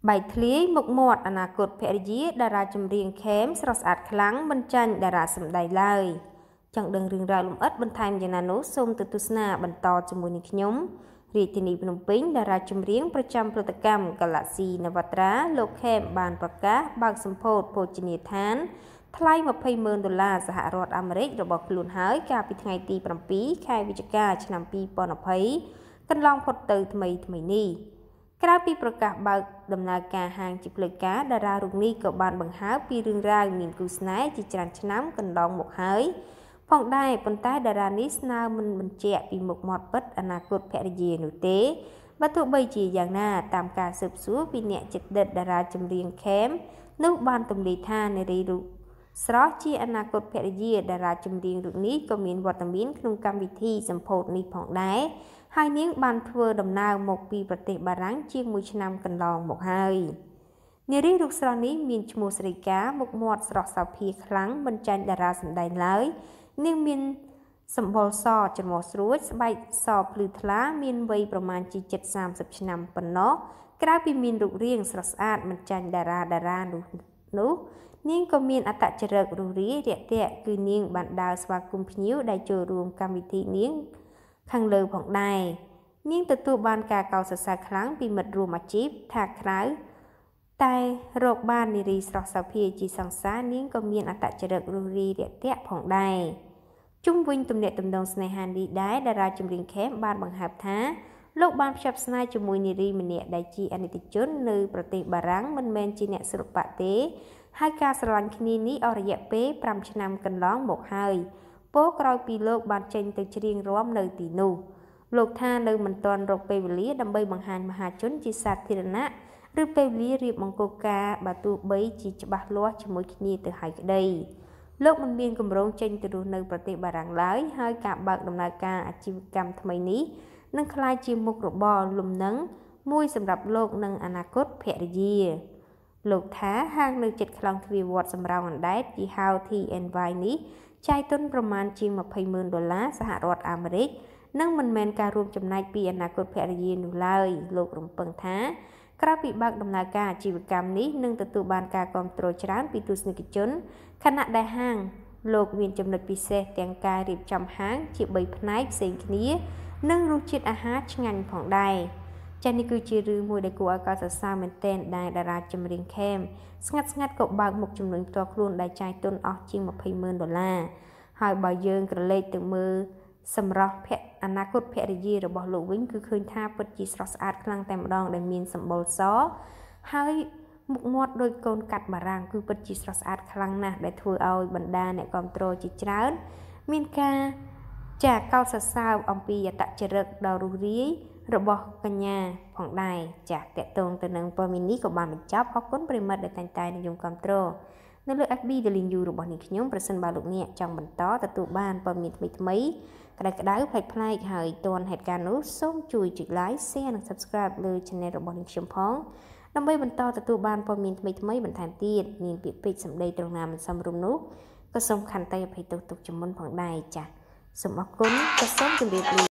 Bài thliê mục mọt anh à cột phê dí đà ra chùm riêng khém srос ạt khlang bên chanh đà ra sầm đầy lời chẳng đừng rừng ra lùm ớt bên thành dân nô xôm từ tu sna bên to chùm mùi nịch nhóm rì tì nì bên pính đà ra chùm riêng pracham protokam galaxy navatra lô khém bàn bạc cá bạc sầm phốt bồ chì nì thán thay $20,000 សហរដ្ឋអាមេរិករបស់ខ្លួនហើយកាលពីថ្ងៃទី7ខែវិច្ឆិកាឆ្នាំ2020កន្លងផុតទៅថ្មីនេះក្រៅពីប្រកាសបើកដំណើរការហាងជាផ្លូវការតារារូបនេះក៏បានបង្ហើបពីរឿងរ៉ាវមានគូស្នេហ៍ជាច្រើនឆ្នាំកន្លងមកហើយផងដែរប៉ុន្តែតារានេះស្នើមិនបញ្ជាក់ពីមុខមាត់ពិតអនាគតភរិយានោះទេបើទោះបីជាយ៉ាងណាតាមការស៊ើបសួរពីអ្នកចិត្តដិតតារាចម្រៀងខេមនោះបានទម្លាយថានារីរូបស្រស់ជាអនាគតភរិយាតារាចម្រៀងរូបនេះក៏មានវត្តមានក្នុងកម្មវិធីសម្ពោធនេះផងដែរហើយនាងបានធ្វើដំណើរមកពីប្រទេសបារាំងជាង1ឆ្នាំកន្លងមកហើយនារីរូបស្រស់នេះមានឈ្មោះស្រីកាមុខមាត់ស្រស់សោភាខ្លាំងមិនចាញ់តារាសម្ដែងឡើយនាងមានសម្បុរសច្រមុះស្រួចស្បែកសភ្លឺថ្លាមានវ័យប្រមាណជា30ឆ្នាំប៉ុណ្ណោះក្រៅពីមានរូបរាងស្រស់ស្អាតមិនចាញ់តារានោះនាងក៏មានអត្តចរិតរុះរាយរាក់ទាក់គឺនាងបានដើរស្វាគមន៍ភ្ញៀវដែលចូលរួមកម្មវិធីនាងខាងលើផងដែរនាងទទួលបានការកោតសរសើរខ្លាំងពីមិត្តរួមអាជីពថាក្រៅតែរកបាននារីស្រស់សោភាជាសង្សារនាងក៏មានអត្តចរិតរុះរាយរាក់ទាក់ផងដែរជុំវិញទំនាក់ទំនងស្នេហានេះដែរតារាចម្រៀងខេមបានបង្ហើបថាលោកបានភ្ជាប់ស្នេហ៍ជាមួយនារីម្នាក់ដែលជាអនិច្ចជននៅប្រទេសបារាំងមិនមែនជាអ្នកសិល្បៈទេហើយការស្រឡាញ់គ្នានេះអស់រយៈពេល5ឆ្នាំកន្លងមកហើយពោក្រោយពីលោកបានចេញទៅច្រៀងរាំនៅទីនោះលោកថានៅមិនទាន់រកពេលវេលាដើម្បីបង្ហាញមហាជនជាសាធារណៈឬពេលវេលារៀបមង្គលការបើទោះបីជាច្បាស់លាស់ជាមួយគ្នាទៅហើយក្តីលោកមិនមានគម្រោងចេញទៅរស់នៅប្រទេសបារាំងឡើយហើយការបើកដំណើរការអាជីវកម្មថ្មីនេះនឹងក្លាយជាមុខរបរលំនឹងមួយសម្រាប់លោកនិងអនាគតភរិយាលោកថាហាងនៅជិតខ្លោងទ្វារវត្តសំរោងអណ្ដែតជាហៅ TNY នេះចាយទុនប្រមាណជាង$20,000សហរដ្ឋអាមេរិកនិងមិនមែនការរួមចំណែកពីអនាគតភរិយានោះឡើយលោករំពឹងថាក្រៅពីបើកដំណើរការអាជីវកម្មនេះនឹងទទួលបានការគាំទ្រច្រើនពីទស្សនិកជនខណៈដែលហាងលោកមានចំណុចពិសេសទាំងការរៀបចំហាងជា3ផ្នែកផ្សេងគ្នានិងរសជាតិអាហារឆ្ងាញ់ផងដែរចា៎នេះគឺជារឿងមួយដែលគួរឲ្យកោតសរសើរមែនទែនដែលតារាចម្រៀងខេមស្ងាត់ក៏បើកមុខជំនួញផ្ទាល់ខ្លួនដែលចាយទុនអស់ជាង$20,000ហើយបើយើងក្រឡេកទៅមើលសម្រស់អនាគតភរិយារបស់លោកវិញគឺឃើញថាពិតជាស្រស់ស្អាតខ្លាំងតែម្ដងដែលមានសម្បុរសហើយមុខមាត់ដូចកូនកាត់បារាំងគឺពិតជាស្រស់ស្អាតខ្លាំងណាស់ដែលធ្វើឲ្យបណ្ដាអ្នកគាំទ្រជាច្រើនមានការកោតសរសើរអំពីអត្តចរិតដ៏រុះរាយរបស់កញ្ញាផងដែរចាតកតងទៅនឹងព័ត៌មាននេះក៏បានបញ្ចប់អរគុណប្រិមិត្តដែលតែងតែនិយមគាំទ្រនៅលើ FB Daily News របស់នាងខ្ញុំប្រសិនបើលោកអ្នកចង់បន្តទទួលបានព័ត៌មានថ្មីក្តៅប្លែកហើយទាន់ហេតុការណ៍នោះសូមជួយចុច Like Share និង Subscribe លើ Channel របស់នាងខ្ញុំផងដើម្បីបន្តទទួលបានព័ត៌មានថ្មីបន្ថែមទៀតមានពាក្យពេចន៍សម្ដីត្រង់ណាមិនសមរម្យនោះក៏សូមខន្តីអភ័យទោសទុកជាមុនផងដែរចាសូមអរគុណក៏សូមជម្រាបលា